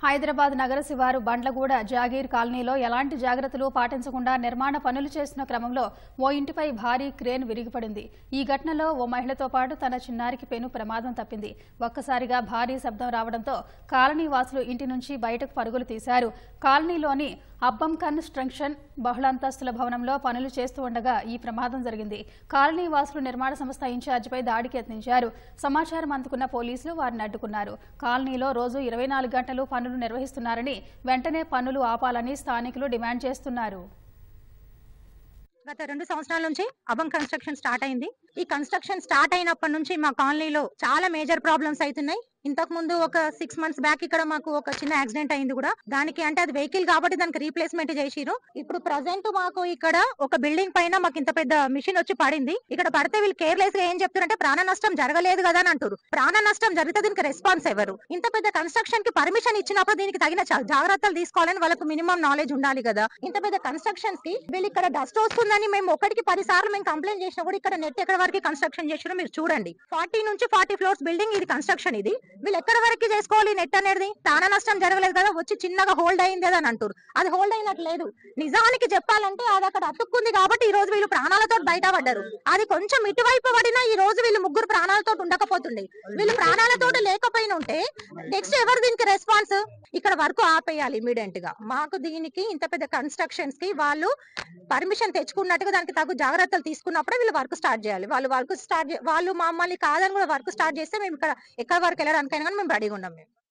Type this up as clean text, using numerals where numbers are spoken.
హైదరాబాద్ నగర శివారు బండ్లగూడ జాగీర్ కాలనీలో ఎలాంటి జాగ్రత్తలు పాటించకుండా నిర్మాణ పనులు చేస్తున్న క్రమంలో ఓ ఇంటిపై భారీ క్రేన్ విరిగిపడింది. ఈ ఘటనలో ఓ మహిళతో పాటు తన చిన్నారికి పెను ప్రమాదం తప్పింది. ఒక్కసారిగా భారీ శబ్దం రావడంతో కాలనీ వాసులు ఇంటి నుంచి బయటకు పరుగులు తీశారు. కాలనీలోని అబ్బం కన్స్ట్రక్షన్ బహుళంతస్తుల భవనంలో పనులు చేస్తూ ఉండగా ఈ ప్రమాదం జరిగింది. కాలనీ వాసులు నిర్మాణ సంస్థ ఇన్ఛార్జిపై దాడికి యత్నించారు. సమాచారం అందుకున్న పోలీసులు వారిని అడ్డుకున్నారు. కాలనీలో రోజు 24 గంటలు పనులు నిర్వహిస్తున్నారని, వెంటనే పనులు ఆపాలని స్థానికులు డిమాండ్ చేస్తున్నారు. గత 2 సంవత్సరాల నుంచి అబం కన్స్ట్రక్షన్ స్టార్ట్ అయింది. ఈ కన్స్ట్రక్షన్ స్టార్ట్ అయినప్పటి నుంచి మా కాలనీలో చాలా మేజర్ ప్రాబ్లమ్స్ అవుతున్నాయి. ఇంతకు ముందు ఒక 6 months బ్యాక్ ఇక్కడ మాకు ఒక చిన్న యాక్సిడెంట్ అయింది కూడా. దానికి అంటే అది వెహికల్ కాబట్టి దానికి రీప్లేస్మెంట్ చేసిరు. ఇప్పుడు ప్రజెంట్ మాకు ఇక్కడ ఒక బిల్డింగ్ పైన మాకు ఇంత పెద్ద మిషన్ వచ్చి పడింది. ఇక్కడ పడితే వీళ్ళు కేర్లెస్ గా ఏం చెప్తారంటే ప్రాణ నష్టం జరగలేదు కదా అని అంటారు. ప్రాణ నష్టం జరిగితే దీనికి రెస్పాన్స్ ఎవరు? ఇంత పెద్ద కన్స్ట్రక్షన్ కి పర్మిషన్ ఇచ్చినప్పుడు దీనికి తగిన జాగ్రత్తలు తీసుకోవాలని వాళ్ళకు మినిమం నాలెడ్జ్ ఉండాలి కదా. ఇంత పెద్ద కన్స్ట్రక్షన్స్ కి వీళ్ళు ఇక్కడ డస్ట్ వస్తుందని మేము 1-10 సార్లు మేము కంప్లైంట్ చేసినా కూడా ఇక్కడ నెట్ ఎక్కడ వరకు కన్స్ట్రక్షన్ చేసినా మీరు చూడండి. 40 నుంచి 40 ఫ్లోర్స్ బిల్డింగ్ ఇది కన్స్ట్రక్షన్. ఇది వీళ్ళు ఎక్కడ వరకు చేసుకోవాలి నెట్ అనేది? ప్రాణ నష్టం జరగలేదు కదా, వచ్చి చిన్నగా హోల్డ్ అయింది కదా అని అంటారు. అది హోల్డ్ అయినట్టు లేదు. నిజానికి చెప్పాలంటే అది అక్కడ అతుక్కుంది కాబట్టి ఈ రోజు వీళ్ళు ప్రాణాలతో బయటపడ్డారు. అది కొంచెం ఇటువైపు పడినా ఈ రోజు వీళ్ళు ముగ్గురు ప్రాణాలతో ఉండకపోతుండే. వీళ్ళు ప్రాణాలతో లేకపోయినా ఉంటే నెక్స్ట్ ఎవరు దీనికి రెస్పాన్స్? ఇక్కడ వర్క్ ఆపేయాలి ఇమీడియట్ గా. మాకు దీనికి ఇంత పెద్ద కన్స్ట్రక్షన్స్ కి వాళ్ళు పర్మిషన్ తెచ్చుకున్నట్టుగా దానికి తగు జాగ్రత్తలు తీసుకున్నప్పుడే వీళ్ళు వర్క్ స్టార్ట్ చేయాలి. వాళ్ళు మమ్మల్ని కాదని కూడా వర్క్ స్టార్ట్ చేస్తే మేము ఇక్కడ ఎక్కడ వరకు వెళ్ళడానికైనా కానీ మేము రెడీగా ఉన్నాం. మేము